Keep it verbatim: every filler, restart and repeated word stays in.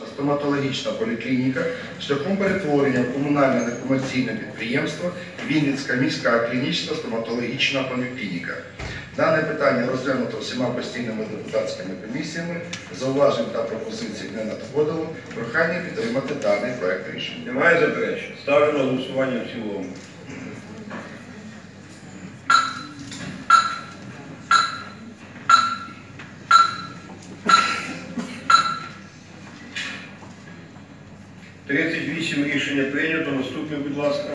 стоматологічна поліклініка шляхом перетворення в комунальне некомерційне підприємство Вінницька міська клінічна стоматологічна поліклініка. Дане питання розглянуто всіма постійними депутатськими комісіями, зауважень та пропозицій не надходило. Прохання підтримати даний проект рішення. Немає заперечень? Ставлю на голосування в цілому. тридцять вісім рішення прийнято. Наступне, будь ласка.